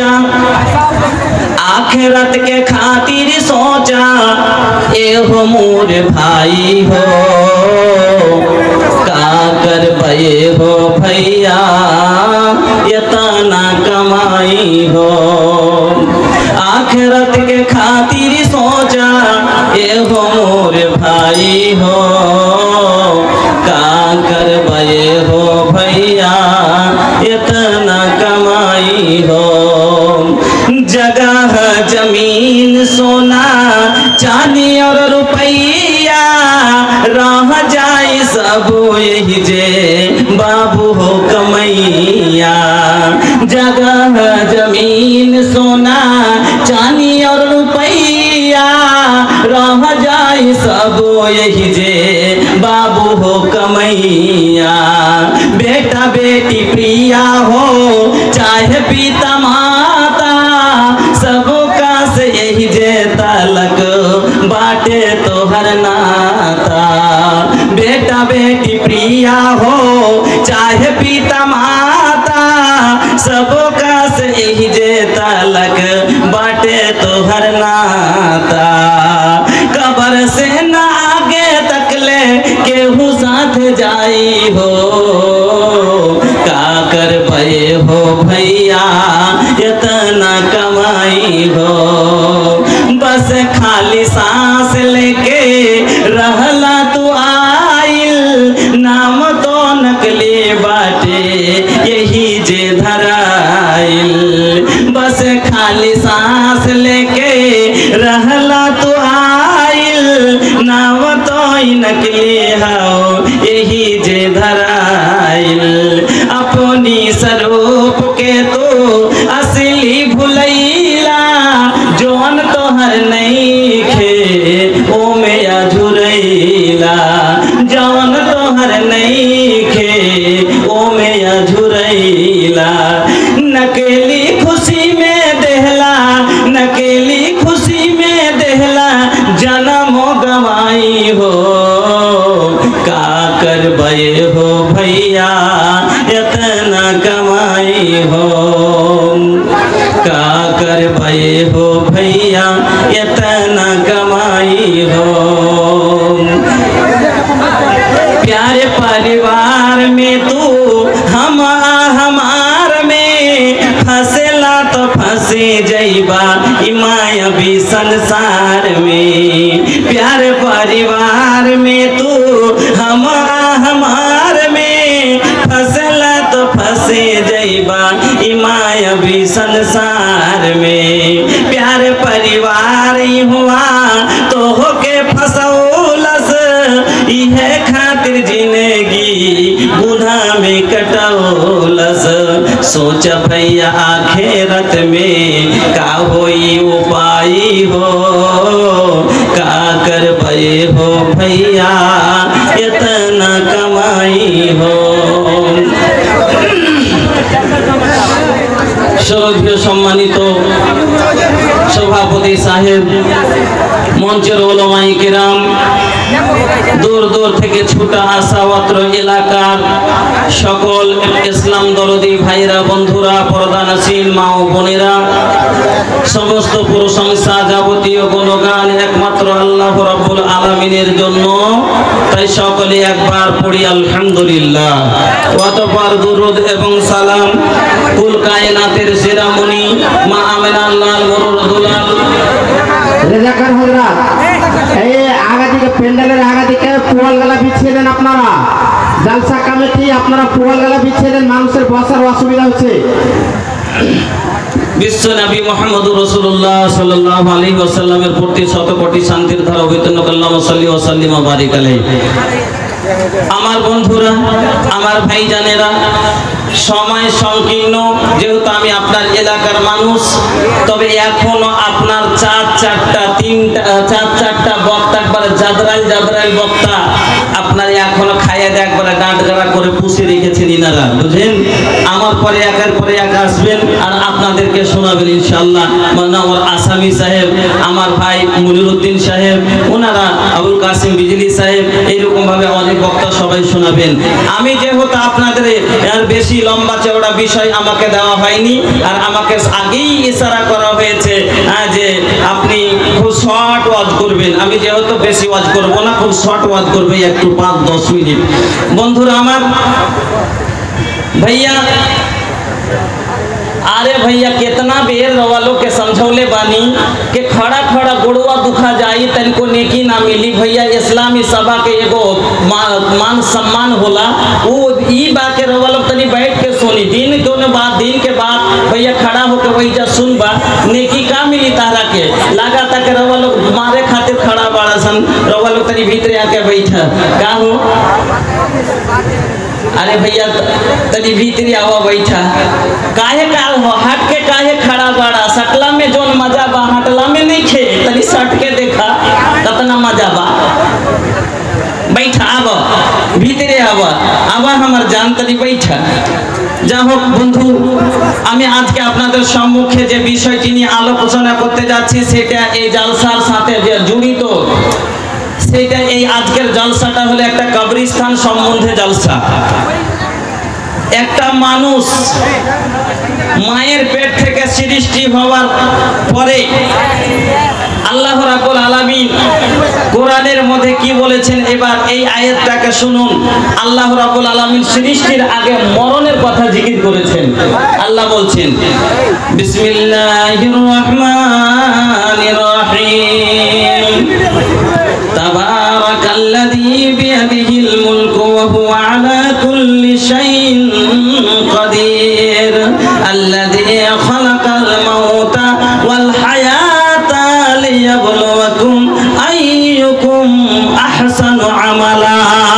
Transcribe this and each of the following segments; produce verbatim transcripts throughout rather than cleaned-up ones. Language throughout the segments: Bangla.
सोचा आखिरत के खातिर सोचा ए हो मोर भाई हो का कर भये हो भैया इतना कमाई हो आखिरत के खातिर सोचा ए हो मोर भाई हो का कर भये हो भैया इतना कमाई हो जगह जमीन सोना चांदी और रुपया रह जाए सब यही जे बाबू हो कमैया जगह जमीन सोना चांदी और रुपया रह जाए सब यही जे बाबू हो कमैया बेटा बेटी प्रिया हो चाहे पिता माता सबका से यही जे तलक बाटे तो हर नाता बेटा बेटी प्रिया हो चाहे पिता माता सबका से यही जे तलक बाटे तो हर नाता कबर से ना आगे तक ले केहू साथ जाई हो का कर भये हो भैया इतना कमाई हो बस खाली सांस लेके रहला तू आइल नाम तो नकली बाटे यही जे धराइल बस खाली सांस लेके रहला तू आइल नाम तो नकली हो यही जे धराइल अपनी स्वरूप के तो असली भुलैला जोन तो हर नहीं खे ओ में अझुरैला जौन तो हर नहीं खे ओ में अझुरैला नकेली खुशी में देहला नकेली खुशी में देहला जन्मो गवाई हो का कर भये हो भैया इतना कमाई हो का कर भये हो भैया इतना कमाई हो प्यारे परिवार में तू हम हमार में फंसेला तो फंसे जइबा इमाया भी संसार में प्यारे परिवार में तू हम हमार में फंसेला तो फंसे जइबा इमाया भी संसार में प्यारे परिवार हुआ तो होके फसौलस इहे खातिर जिंदगी बूढ़ा में कटौलस सोच भैया आखिरत में का होई उपाय हो का कर भये हो भैया इतना कमाई हो श्रद्धेय सम्मानित सभापति साहेब मंचेर उलमाए किराम दूर दूर থেকে ছুটা আসা অত্র এলাকার সকল ইসলাম দরদি ভাইরা বন্ধুরা পর্দানশীল মা ও বোনেরা সমস্ত প্রশংসা যাবতীয় গুণগান একমাত্র আল্লাহ রাব্বুল আলামিনের জন্য তাই সকলে একবার পড়ি আলহামদুলিল্লাহ অতঃপর দুরূদ এবং সালাম কুল কায়নাতের সেরা মুনি মা আমিনার লাল মরুর দুলাল রেজাকার হযরত এই আগা দিকে প্যান্ডেলের আগা দিকে পোয়াল গলা বিছিয়ে দেন আপনারা জালসা কমিটি আপনারা পোয়াল গলা বিছিয়ে দেন মানুষের বসার অসুবিধা হচ্ছে বিশ্ব নবী মুহাম্মদুর রাসূলুল্লাহ সাল্লাল্লাহু আলাইহি ওয়াসাল্লামের প্রতি শত কোটি শান্তির ধারা অবতীর্ণ আল্লাহুম্মা সাল্লি ওয়া সাল্লিম ওয়া বারিক আলাইহি আমার বন্ধুরা আমার ভাইজানেরা সময় সংকীর্ণ যেহেতু আমি আপনার এলাকার মানুষ তবে এখনো আপনার চার চারটা তিনটা চার চারটা বক্তা একবার জাদরাইল জাদরাইল বক্তা আপনারা এখনো খাইয়ে দেয় একবারে ডাঁট গাড়া করে পুষে রেখেছেন ইনারা, বুঝলেন? আমার পরে একের পরে এক আসবেন আর আপনাদেরকে শোনাবেন ইনশাআল্লাহ। মানে আমার আসামি সাহেব, আমার ভাই মনিরুদ্দিন সাহেব, ওনারা আবুল কাসিম বিজলি সাহেব, এইরকম ভাবে অনেক বক্তা সবাই শোনাবেন। আমি যেহেতু আপনাদের এর বেশি লম্বা চওড়া বিষয় আমাকে দেওয়া হয়নি, আর আমাকে আগেই ইশারা করা হয়েছে যে আপনি খুব শর্ট ওয়াজ করবেন। আমি যেহেতু বেশি ওয়াজ করব না, খুব শর্ট ওয়াজ করবে, একটু পাঁচ দশ মিনিট। বন্ধুরা আমার, भैया अरे भैया कितना बेर वालों के समझौले बानी के खड़ा खड़ा गोड़वा दुखा जाई तनको नेकी ना मिली। भैया इस्लामी सभा के एगो मान सम्मान होला, वो ई बा के वालों तनी बैठ के सुनी दिन दोनों बाद दिन के बाद भैया खड़ा होके वही जा सुन बा नेकी का मिली तारा के लगा तक वालों मारे खातिर खड़ा बाड़ा सन, वालों तनी भीतर आके बैठा का हो। अरे भैया तनी भीतरी आवा बैठा, काहे का हो हट के काहे खड़ा बाड़ा, सटला में जोन मजा बा हटला में नहीं खे, तनी सट के देखा कितना मजा बा। बैठा आवा भीतरे आवा आवा हमार जान तनी बैठा। যা হোক বন্ধু, আমি আজকে আপনাদের সম্মুখে যে বিষয়টি নিয়ে আলোচনা করতে যাচ্ছি সেটা এই জালসার সাথে যে জড়িত, সেটা এই আজকের জলসাটা হলো একটা কবরস্থান সম্বন্ধে জলসা। একটা মানুষ মায়ের পেট থেকে সৃষ্টি হওয়ার পরে আল্লাহ রাব্বুল আলামিন কোরআনের মধ্যে কি বলেছেন, এবার এই আয়াতটাকে শুনুন। আল্লাহ রাব্বুল আলামিন সৃষ্টির আগে মরণের কথা জিকির করেছেন। আল্লাহ বলছেন বিসমিল্লাহির রহমানির রহিম তাবারাকাল্লাযী বিয়াদিহিল মুলকু ওয়া হুয়া আলা কুল্লি শাইইন কাদির আল্লাযী খালাকাল মাউতা ওয়াল হায়াতা লিয়াবলুয়াকুম আইয়ুকুম আহসানু আমালা।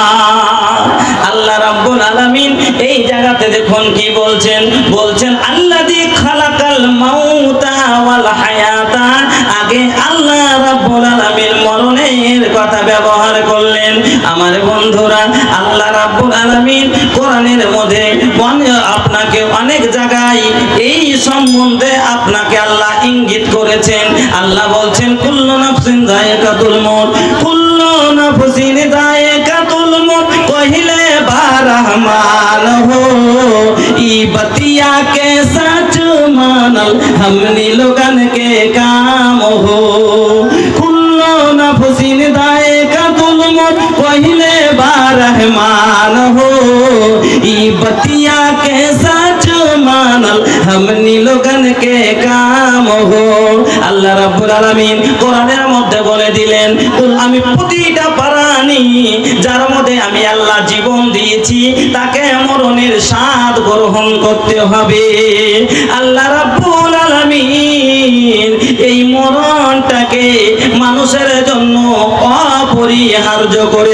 আল্লাহ রাব্বুল আলামিন এই জায়গাতে দেখুন কি বলছেন, বলছেন আল্লাযী খালাকাল মাউতা ওয়াল হায়াতা। আগে আল্লাহ রাব্বুল আলামিন মরণের কথা ব্যবহার করলেন। আমার বন্ধুরা, আল্লাহ রাব্বুল আলামিন কোরআনের মধ্যে আপনাকে অনেক জায়গায় এই সম্বন্ধে আপনাকে আল্লাহ ইঙ্গিত করেছেন। আল্লাহ বলছেন কুল্লু নাফসিন যায়কাতুল মউত, কুল্লু নাফসিন যায়কাতুল মউত কहिले বা রহমান हो ई बतिया के सच मानल हमनी लोगन के काम हो। कुल्लू नफसिन दायकातुल मौत कहिले बा रहमान हो ई बतिया के सच मानल हमनी लोगन के काम हो। আল্লাহ রাব্বুল আলামিন কোরআনের মধ্যে বলে দিলেন, আমি প্রতিটা প্রাণী যার মধ্যে আমি আল্লাহ জীবন দিয়েছি তাকে মরণের স্বাদ গ্রহণ করতে হবে। আল্লাহ রাব্বুল আলামিন এই মরণটাকে মানুষের জন্য অপরিহার্য করে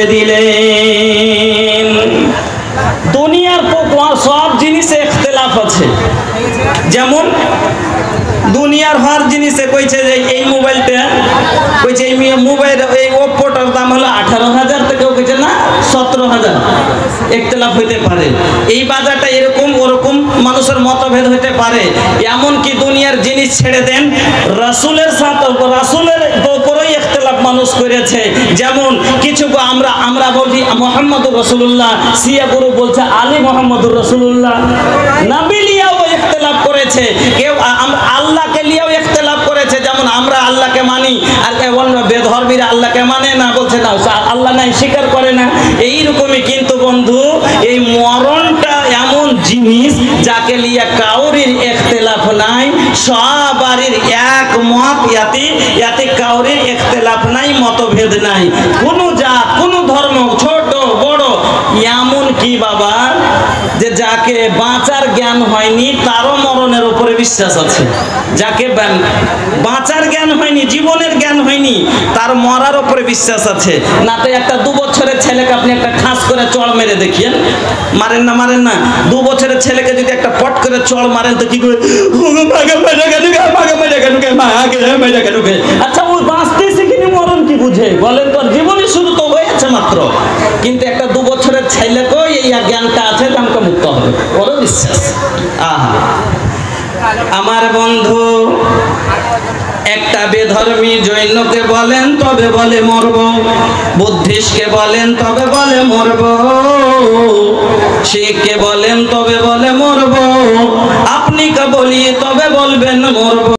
দিলেন। দুনিয়ার সব জিনিসে ইখতিলাফ আছে, যেমন দুনিয়ার হর জিনিসে কইছে যে এই মোবাইলটা কইছে এই মোবাইল এই ওপ্পোটার দাম হলো আঠারো হাজার, থেকেও কইছে না সতেরো হাজার। ইখতিলাফ হইতে পারে, এই বাজারটা এরকম ওরকম মানুষের মতভেদ হইতে পারে। এমনকি দুনিয়ার জিনিস ছেড়ে দেন, রাসূলের সাথে রাসূলের উপরেই ইখতিলাফ মানুষ করেছে। যেমন কিছু আমরা আমরা বলি মুহাম্মদুর রাসূলুল্লাহ, শিয়া গুরু বলছে আলী মুহাম্মদুর রাসূলুল্লাহ। নবী লিয়াও ইখতিলাফ করেছে, কেউ আল্লাহকে লিয়াও ইখতিলাফ করেছে। যেমন আমরা আল্লাহকে মানি আর অন্য বেধর্মীরা আল্লাহকে মানে না, বলছে না আল্লাহ নাই, স্বীকার করে না। এইরকমই কিন্তু বন্ধু এই মরণটা এমন জিনিস যাকে লিয়ে কাউরির ইখতিলাফ নাই, সবারই একমত, ইয়াতে ইয়াতে কাউরির ইখতিলাফ নাই, মতভেদ নাই। কোন জাত কোন ধর্ম ছোট বড় এমন কি বাবা যে যাকে বাঁচার জ্ঞান হয়নি তারও মরণের উপরে বিশ্বাস আছে। যাকে বাঁচার জ্ঞান হয়নি, জীবনের জ্ঞান হয়নি, তার মরার উপরে বিশ্বাস আছে। না তো একটা দু বছরের ছেলেকে আপনি একটা ঠাস করে চড় মেরে দেখিয়েন, মারেন না মারেন না, দু বছরের ছেলেকে যদি একটা পট করে চড় মারেন তো কি করে, আচ্ছা ও বাঁচতে শিখিনি মরণ কি বুঝে বলেন? তোর জীবনই শুরু তো হয়ে হচ্ছে মাত্র, কিন্তু একটা দু বছরের ছেলেকেও এই জ্ঞানটা আছে যে আমাকে মুক্ত হবে, বড় বিশ্বাস। আহা আমার বন্ধু, একটা বেধর্মী জৈনকে বলেন তবে বলে মরব, বুদ্ধিস্টকে বলেন তবে বলে মরব, শিখকে বলেন তবে বলে মরব, আপনি কে বলিয়ে তবে বলবেন মরব।